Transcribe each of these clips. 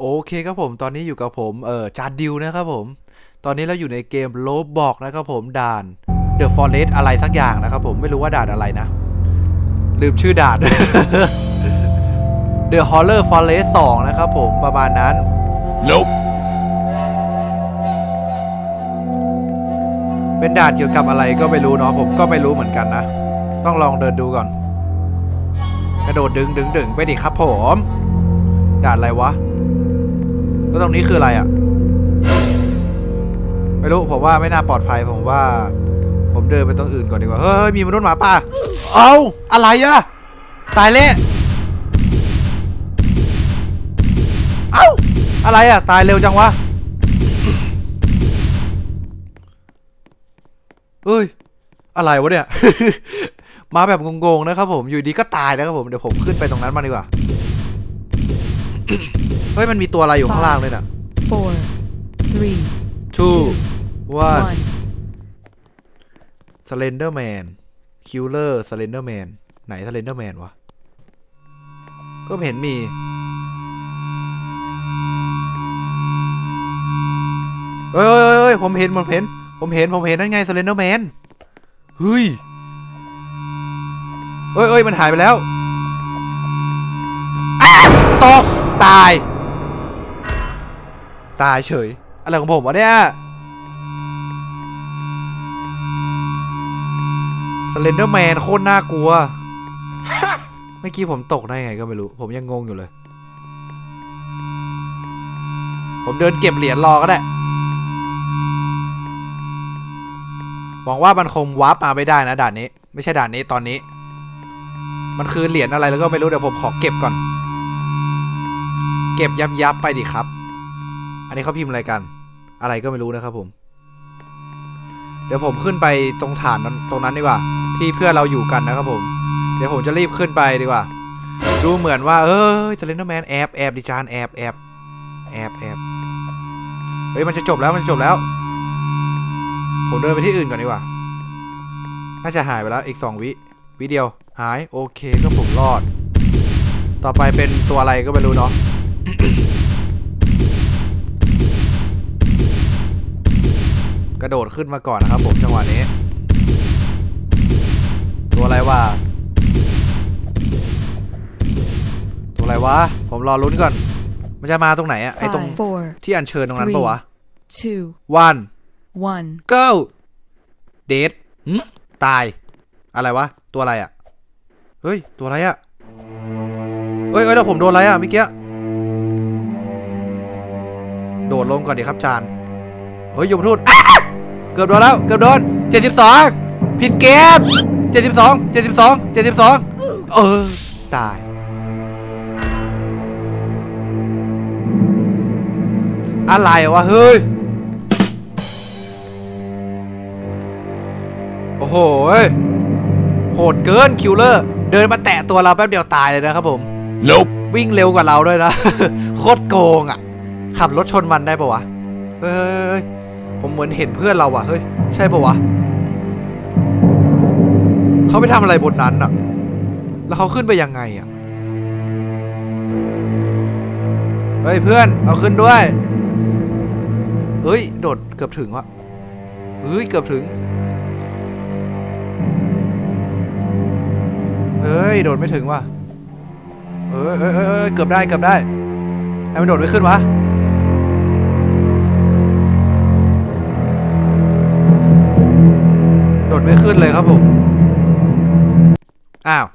เคครับผมตอนนี้อยู่กับผมจานดิวนะครับผมตอนนี้เราอยู่ในเกมโลบอกนะครับผมด่าน The Forest อะไรสักอย่างนะครับผมไม่รู้ว่าด่านอะไรนะลืมชื่อด่าน The Horror Forest 2นะครับผมประมาณนั้น Nope เป็นด่านเกี่ยวกับอะไรก็ไม่รู้เนาะผมก็ไม่รู้เหมือนกันนะต้องลองเดินดูก่อนกระโดดดึงไปดิครับผมด่านอะไรวะแล้วตรงนี้คืออะไรอ่ะไม่รู้ผมว่าไม่น่าปลอดภัยผมว่าผมเดินไปตรงอื่นก่อนดีกว่าเฮ้ยมีมนุษย์หมาป่าเอาอะไรอ่ะตายแล้วเอ้าอะไรอ่ะตายเร็วจังวะเอ้ยอะไรวะเนี่ย มาแบบงงๆนะครับผมอยู่ดีก็ตายแล้วครับผมเดี๋ยวผมขึ้นไปตรงนั้นมาดีกว่า เฮ้ยมันมีตัวอะไรอยู่ข้างล่างเลยน่ะ 4 3 2 1 Slenderman Killer Slenderman ไหน Slenderman วะก็ไม่เห็นมีเฮ้ยผมเห็นนั่นไง Slenderman เฮ้ยมันหายไปแล้วตกตายเฉยอะไรของผมวะเนี่ยสเลนเดอร์แมนโคตรน่ากลัว เมื่อกี้ผมตกได้ไงก็ไม่รู้ผมยังงงอยู่เลยผมเดินเก็บเหรียญรอก็ได้หวังว่ามันคงวาร์ปมาไม่ได้นะด่านนี้ไม่ใช่ด่านนี้ตอนนี้มันคือเหรียญอะไรแล้วก็ไม่รู้เดี๋ยวผมขอเก็บก่อนเก็บยับไปดิครับอันนี้เขาพิมพ์อะไรกันอะไรก็ไม่รู้นะครับผมเดี๋ยวผมขึ้นไปตรงฐานตรงนั้นดีกว่าที่เพื่อนเราอยู่กันนะครับผมเดี๋ยวผมจะรีบขึ้นไปดีกว่าดูเหมือนว่าสเลนเดอร์แมนแอบดิจานแอบเฮ้ยมันจะจบแล้วผมเดินไปที่อื่นก่อนดีกว่าน่าจะหายไปแล้วอีก2 วิเดียวหายโอเคก็ผมรอดต่อไปเป็นตัวอะไรก็ไม่รู้เนาะ กระโดดขึ้นมาก่อนนะครับผมจังหวะนี้ตัวอะไรวะผมรอลุ้นก่อนมันจะมาตรงไหนอะไอตรงที่อัญเชิญตรงนั้นปะวะ 1 go เดทตายอะไรวะตัวอะไรอะเฮ้ยตัวอะไรอะแล้วผมโดนอะไรอะเมื่อกี้โดดลงก่อนดิครับจานเฮ้ยยมทูตเกือบโดน72ผิดเกม72ตายอะไรวะเฮ้ยโอ้โหโหดเกินคิลเลอร์เดินมาแตะตัวเราแป๊บเดียวตายเลยนะครับผม Nope วิ่งเร็วกว่าเราด้วยนะ โคตรโกงอ่ะขับรถชนมันได้ปะวะเฮ้ยผมเหมือนเห็นเพื่อนเราอ่ะเฮ้ยใช่ปะวะเขาไปทำอะไรบนนั้นอ่ะแล้วเขาขึ้นไปยังไงอ่ะเฮ้ยเพื่อนเอาขึ้นด้วยเฮ้ยโดดเกือบถึงวะเฮ้ยเกือบถึงเฮ้ยโดดไม่ถึงว่ะเกือบได้ให้มันโดดไม่ขึ้นวะโดดไม่ขึ้นเลยครับผมอ้าว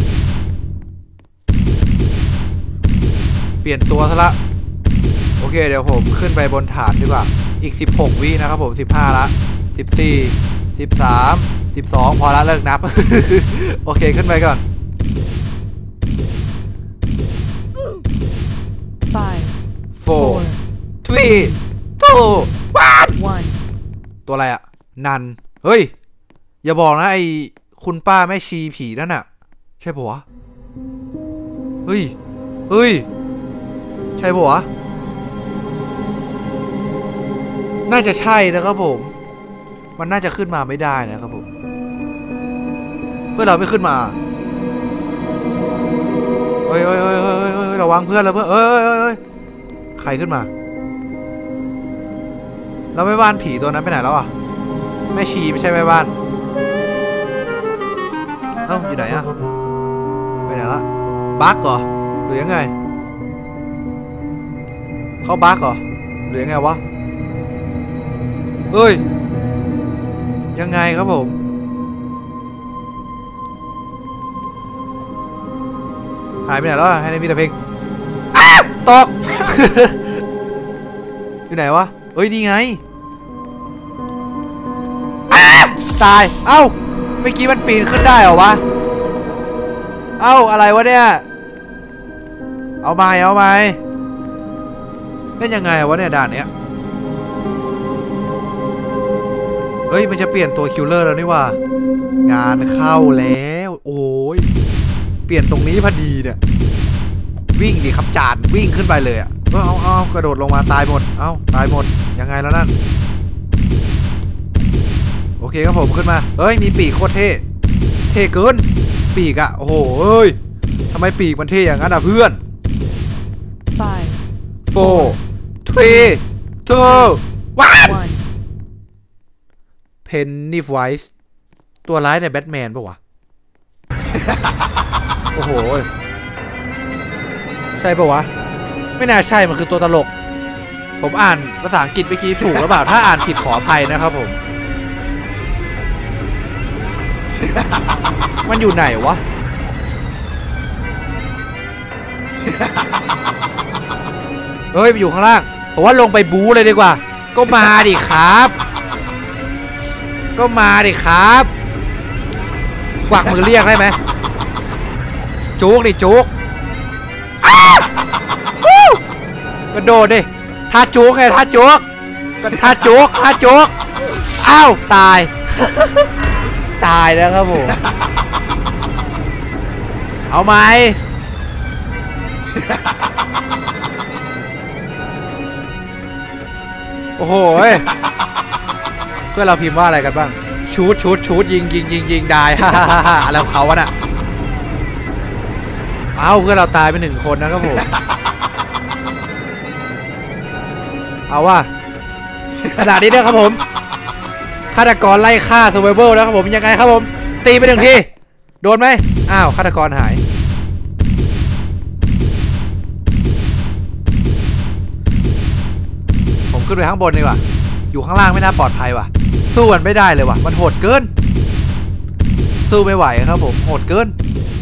เปลี่ยนตัวซะละโอเคเดี๋ยวผมขึ้นไปบนฐานดีกว่าอีก16 วินะครับผม15ละ14 13 12พอละเลิกนับ โอเคขึ้นไปก่อน5 4 3 2 1ตัวอะไรอะนันเฮ้ยอย่าบอกนะไอ้คุณป้าแม่ชีผีนั่นอะใช่ปะวะเฮ้ยใช่ปะวะน่าจะใช่นะครับผมมันน่าจะขึ้นมาไม่ได้นะครับผมเพื่อนเราไม่ขึ้นมาเฮ้ยระวังเพื่อนเราเพื่อนใครขึ้นมาแล้วแม่บ้านผีตัวนั้นไปไหนแล้วอ่ะแม่ชีไม่ใช่แม่บ้านเอ้าอยู่ไหนอ่ะไปไหนละบั๊กเหรอหรือยังไงเขาบั๊กเหรอหรือยังไงวะเอ้ยยังไงครับผมหายไปไหนแล้วให้ในมีแต่เพลงอ้าวตก อยู่ไหนวะเอ้ยนี่ไงอ้าวตายเอ้าเมื่อกี้มันปีนขึ้นได้เหรอวะเอ้าอะไรวะเนี่ยเอาไม้เล่นยังไงวะเนี่ยด่านเนี้ยเฮ้ยมันจะเปลี่ยนตัวคิลเลอร์แล้วนี่ว่างานเข้าแล้วโอ้ยเปลี่ยนตรงนี้พอดีเนี่ยวิ่งดิครับจานวิ่งขึ้นไปเลยอ่ะเอากระโดดลงมาตายหมดตายหมดยังไงแล้วนั่นโอเคครับผมขึ้นมาเฮ้ยมีปีกโคตรเท่เกินปีกอะโอ้โหเอ้ยทำไมปีกมันเท่อย่างนั้นอะเพื่อน 5 4 3 2 1 Pennywise ตัวร้ายในแบทแมนปะวะ โอ้โหใช่ปะวะไม่น่าใช่มันคือตัวตลกผมอ่านภาษาอังกฤษเมื่อกี้ถูกหรือเปล่าถ้าอ่านผิดขออภัยนะครับผม มันอยู่ไหนวะ เฮ้ยมันอยู่ข้างล่างผมว่าลงไปบู๊เลยดีกว่าก็มาดิครับกวักมือเรียกได้ไหมโจ๊กดิโจ๊กกระโดดดิท่าโจ๊กไงท่าโจ๊กท่าโจ๊กอ้าวตาย ตายแล้วครับผมเอาไหมโอ้โหเพื่อนเราพิมพ์ว่าอะไรกันบ้างชูดยิงได้ฮ่าอะไรของเขาวะน่ะเอาเพื่อนเราตายไป1 คนนะครับผมเอาว่าขนาดนี้เนี่ยครับผมฆาตกรไล่ฆ่า Survival แล้วครับผมยังไงครับผมตีไป1 ทีโดนไหมอ้าวฆาตกรหายผมขึ้นไปข้างบนดีกว่าอยู่ข้างล่างไม่น่าปลอดภัยว่ะสู้มันไม่ได้เลยว่ะมันโหดเกินสู้ไม่ไหวครับผมโหดเกิน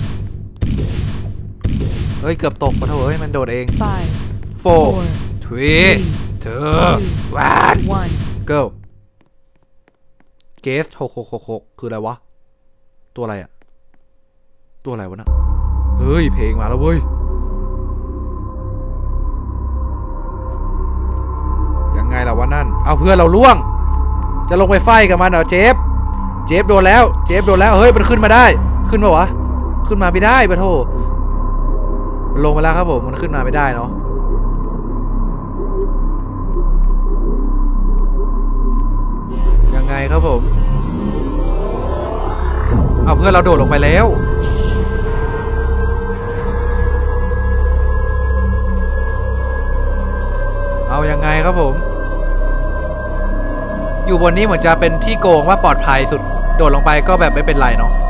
เฮ้ยเกือบตกมาเถอะเฮ้ยมันโดดเอง 5 4 3 2 1 goเกส6 คืออะไรวะตัวอะไรอะตัวอะไรวะนะเฮ้ยเพลงมาแล้วเว้ยยังไงล่ะวะนั่นเอาเพื่อนเราล่วงจะลงไปไฟกับมันเหรอเจฟโดนแล้วเฮ้ยมันขึ้นมาได้ขึ้นมาวะขึ้นมาไม่ได้ปะโถมันลงมาแล้วครับผมมันขึ้นมาไม่ได้เนาะยังไงครับผมเอาเพื่อนเราโดดลงไปแล้วเอายังไงครับผมอยู่บนนี้เหมือนจะเป็นที่โกงว่าปลอดภัยสุดโดดลงไปก็แบบไม่เป็นไรเนาะ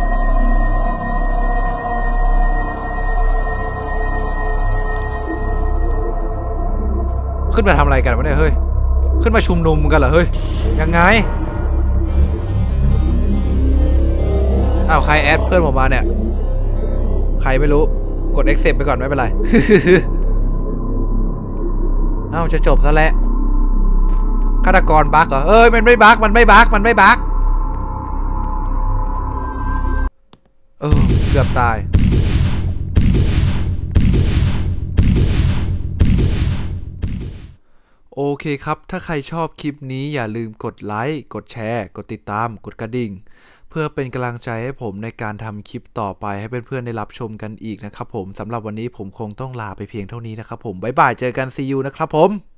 ขึ้นมาทำอะไรกันวะเนี่ยเฮ้ยขึ้นมาชุมนุมกันเหรอเฮ้ยยังไงอ้าวใครแอดเพื่อนผมมาเนี่ยใครไม่รู้กด accept ไปก่อนไม่เป็นไร เอ้าจะจบซะแล้วฆาตกรบั๊กเหรอเอ้ยมันไม่บั๊กเกือบตายโอเคครับถ้าใครชอบคลิปนี้อย่าลืมกดไลค์กดแชร์กดติดตามกดกระดิ่งเพื่อเป็นกำลังใจให้ผมในการทำคลิปต่อไปให้เพื่อนๆได้รับชมกันอีกนะครับผมสำหรับวันนี้ผมคงต้องลาไปเพียงเท่านี้นะครับผมบ๊ายบายเจอกัน see you นะครับผม